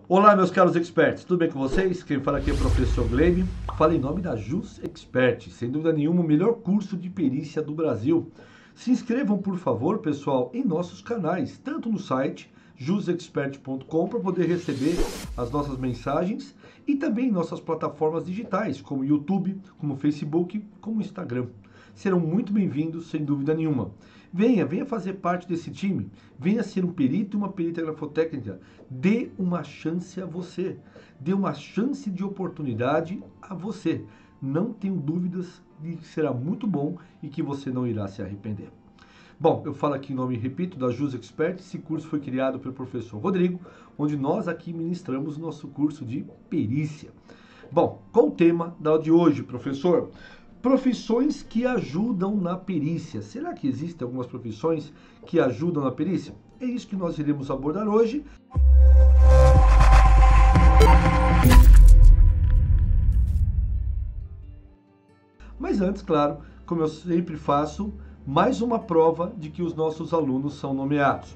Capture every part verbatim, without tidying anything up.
Olá, meus caros experts, tudo bem com vocês? Quem fala aqui é o professor Gleime, fala em nome da Jus Expert, sem dúvida nenhuma o melhor curso de perícia do Brasil. Se inscrevam, por favor, pessoal, em nossos canais, tanto no site jus expert ponto com para poder receber as nossas mensagens e também em nossas plataformas digitais, como YouTube, como Facebook, como Instagram. Serão muito bem-vindos, sem dúvida nenhuma. Venha, venha fazer parte desse time, venha ser um perito e uma perita grafotécnica. Dê uma chance a você, dê uma chance de oportunidade a você. Não tenho dúvidas de que será muito bom e que você não irá se arrepender. Bom, eu falo aqui em nome, repito, da Jus Expert. Esse curso foi criado pelo professor Rodrigo, onde nós aqui ministramos nosso curso de perícia. Bom, qual o tema da aula de hoje, professor? Profissões que ajudam na perícia. Será que existem algumas profissões que ajudam na perícia? É isso que nós iremos abordar hoje. Mas antes, claro, como eu sempre faço, mais uma prova de que os nossos alunos são nomeados.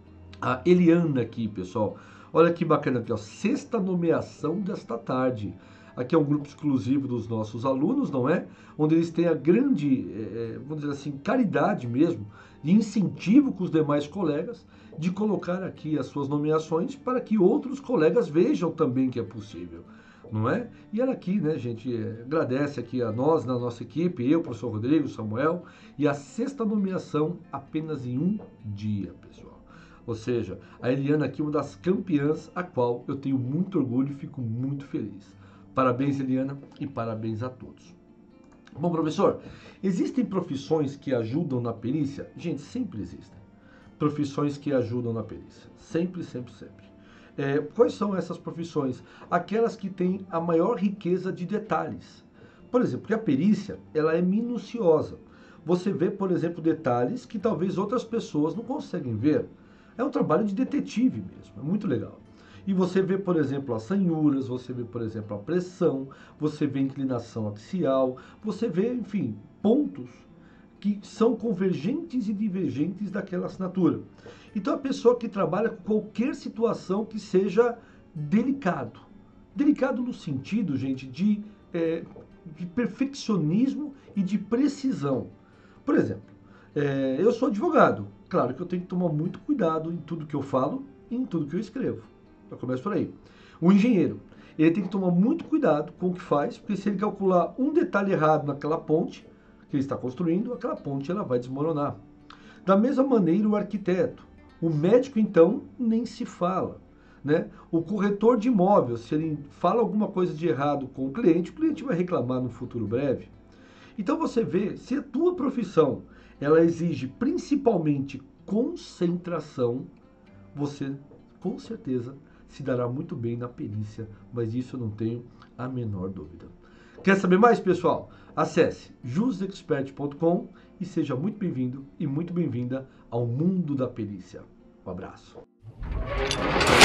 A Eliana aqui, pessoal. Olha que bacana aqui, ó. Sexta nomeação desta tarde. Aqui é um grupo exclusivo dos nossos alunos, não é? Onde eles têm a grande, é, vamos dizer assim, caridade mesmo, de incentivo com os demais colegas, de colocar aqui as suas nomeações para que outros colegas vejam também que é possível, não é? E ela aqui, né, gente, é, agradece aqui a nós, na nossa equipe, eu, professor Rodrigo, Samuel, e a sexta nomeação apenas em um dia, pessoal. Ou seja, a Eliana aqui é uma das campeãs, a qual eu tenho muito orgulho e fico muito feliz. Parabéns, Eliana, e parabéns a todos. Bom, professor, existem profissões que ajudam na perícia? Gente, sempre existem. Profissões que ajudam na perícia. Sempre, sempre, sempre. É, quais são essas profissões? Aquelas que têm a maior riqueza de detalhes. Por exemplo, porque a perícia, ela é minuciosa. Você vê, por exemplo, detalhes que talvez outras pessoas não conseguem ver. É um trabalho de detetive mesmo, é muito legal. E você vê, por exemplo, as sanhuras, você vê, por exemplo, a pressão, você vê a inclinação axial, você vê, enfim, pontos que são convergentes e divergentes daquela assinatura. Então, a pessoa que trabalha com qualquer situação que seja delicado. Delicado no sentido, gente, de, é, de perfeccionismo e de precisão. Por exemplo, é, eu sou advogado. Claro que eu tenho que tomar muito cuidado em tudo que eu falo e em tudo que eu escrevo. Eu começo por aí. O engenheiro, ele tem que tomar muito cuidado com o que faz, porque se ele calcular um detalhe errado naquela ponte que ele está construindo, aquela ponte ela vai desmoronar. Da mesma maneira, o arquiteto. O médico, então, nem se fala, né? O corretor de imóvel, se ele fala alguma coisa de errado com o cliente, o cliente vai reclamar no futuro breve. Então você vê, se a tua profissão ela exige principalmente concentração, você com certeza se dará muito bem na perícia, mas disso eu não tenho a menor dúvida. Quer saber mais, pessoal? Acesse jus expert ponto com e seja muito bem-vindo e muito bem-vinda ao mundo da perícia. Um abraço.